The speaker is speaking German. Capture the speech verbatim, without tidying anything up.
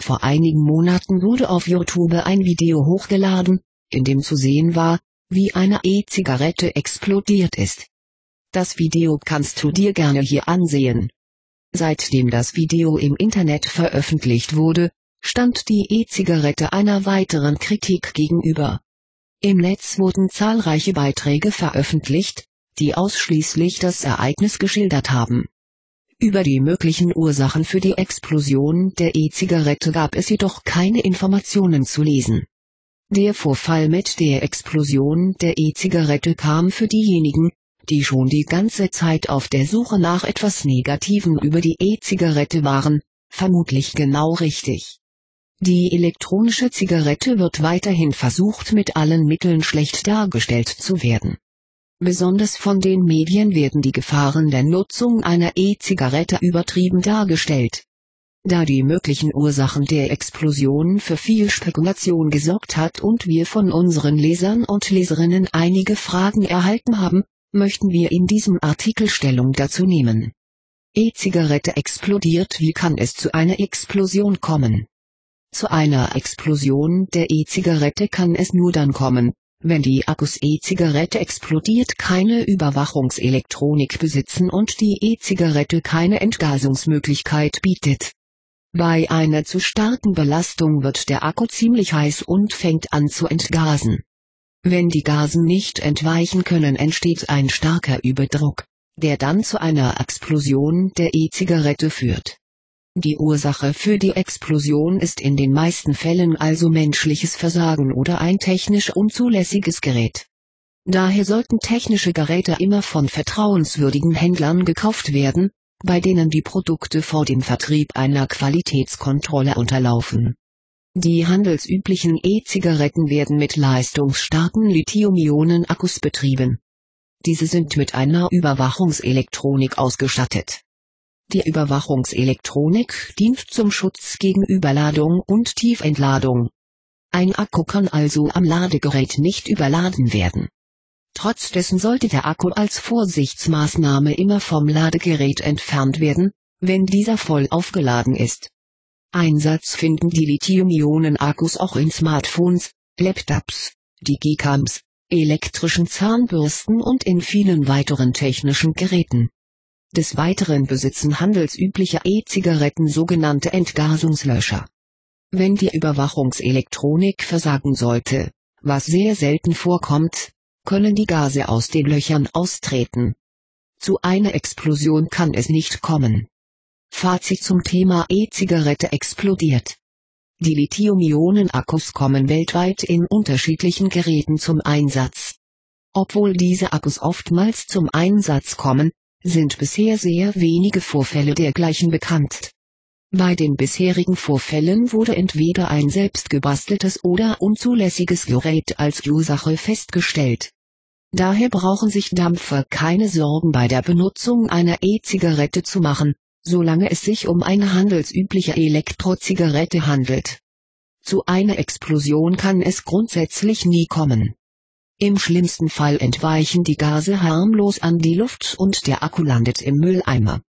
Vor einigen Monaten wurde auf YouTube ein Video hochgeladen, in dem zu sehen war, wie eine E-Zigarette explodiert ist. Das Video kannst du dir gerne hier ansehen. Seitdem das Video im Internet veröffentlicht wurde, stand die E-Zigarette einer weiteren Kritik gegenüber. Im Netz wurden zahlreiche Beiträge veröffentlicht, die ausschließlich das Ereignis geschildert haben. Über die möglichen Ursachen für die Explosion der E-Zigarette gab es jedoch keine Informationen zu lesen. Der Vorfall mit der Explosion der E-Zigarette kam für diejenigen, die schon die ganze Zeit auf der Suche nach etwas Negativem über die E-Zigarette waren, vermutlich genau richtig. Die elektronische Zigarette wird weiterhin versucht, mit allen Mitteln schlecht dargestellt zu werden. Besonders von den Medien werden die Gefahren der Nutzung einer E-Zigarette übertrieben dargestellt. Da die möglichen Ursachen der Explosion für viel Spekulation gesorgt hat und wir von unseren Lesern und Leserinnen einige Fragen erhalten haben, möchten wir in diesem Artikel Stellung dazu nehmen. E-Zigarette explodiert. Wie kann es zu einer Explosion kommen? Zu einer Explosion der E-Zigarette kann es nur dann kommen, wenn die Akkus E-Zigarette explodiert keine Überwachungselektronik besitzen und die E-Zigarette keine Entgasungsmöglichkeit bietet. Bei einer zu starken Belastung wird der Akku ziemlich heiß und fängt an zu entgasen. Wenn die Gasen nicht entweichen können, entsteht ein starker Überdruck, der dann zu einer Explosion der E-Zigarette führt. Die Ursache für die Explosion ist in den meisten Fällen also menschliches Versagen oder ein technisch unzulässiges Gerät. Daher sollten technische Geräte immer von vertrauenswürdigen Händlern gekauft werden, bei denen die Produkte vor dem Vertrieb einer Qualitätskontrolle unterlaufen. Die handelsüblichen E-Zigaretten werden mit leistungsstarken Lithium-Ionen-Akkus betrieben. Diese sind mit einer Überwachungselektronik ausgestattet. Die Überwachungselektronik dient zum Schutz gegen Überladung und Tiefentladung. Ein Akku kann also am Ladegerät nicht überladen werden. Trotz dessen sollte der Akku als Vorsichtsmaßnahme immer vom Ladegerät entfernt werden, wenn dieser voll aufgeladen ist. Einsatz finden die Lithium-Ionen-Akkus auch in Smartphones, Laptops, Digicams, elektrischen Zahnbürsten und in vielen weiteren technischen Geräten. Des Weiteren besitzen handelsübliche E-Zigaretten sogenannte Entgasungslöscher. Wenn die Überwachungselektronik versagen sollte, was sehr selten vorkommt, können die Gase aus den Löchern austreten. Zu einer Explosion kann es nicht kommen. Fazit zum Thema E-Zigarette explodiert. Die Lithium-Ionen-Akkus kommen weltweit in unterschiedlichen Geräten zum Einsatz. Obwohl diese Akkus oftmals zum Einsatz kommen, sind bisher sehr wenige Vorfälle dergleichen bekannt. Bei den bisherigen Vorfällen wurde entweder ein selbstgebasteltes oder unzulässiges Gerät als Ursache festgestellt. Daher brauchen sich Dampfer keine Sorgen bei der Benutzung einer E-Zigarette zu machen, solange es sich um eine handelsübliche Elektrozigarette handelt. Zu einer Explosion kann es grundsätzlich nie kommen. Im schlimmsten Fall entweichen die Gase harmlos an die Luft und der Akku landet im Mülleimer.